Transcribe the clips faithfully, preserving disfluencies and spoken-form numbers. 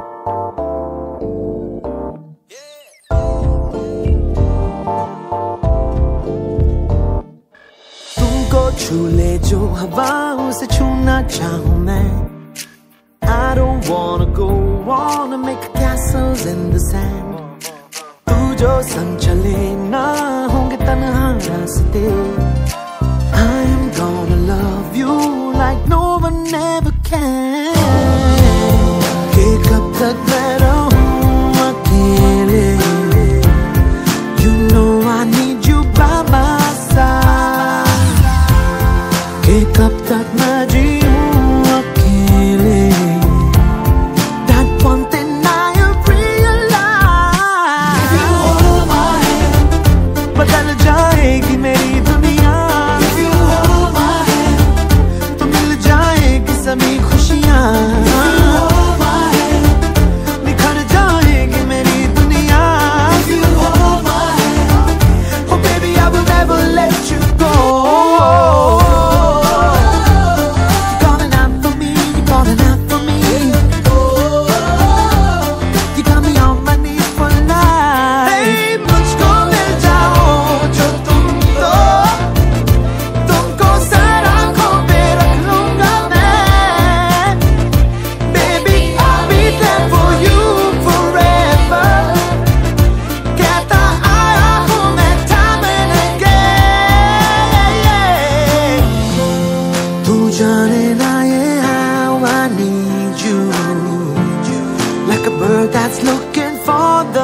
छू ले जो हवाओं से छूना चाहूं मैं I don't wanna go wanna make castles in the sand तू जो संग चले ना होंगे तन्हा रास्ते I am gonna love you like no one ever can कि कब तक मैं रहूं अकेले You know I need you by my side कि कब तक मैं जीऊं अकेले That one thing I have realized If you hold my hand बदल जाएगी मेरी दुनिया If you hold my hand तो मिल जाएगी सभी खुशियाँ If you hold my hand निखर जाएगी मेरी दुनिया If you hold my hand Oh baby I will never let you go Like a bird that's looking for the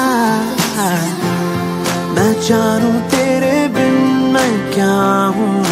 sky मैं जानूं तेरे बिन मैं क्या हूँ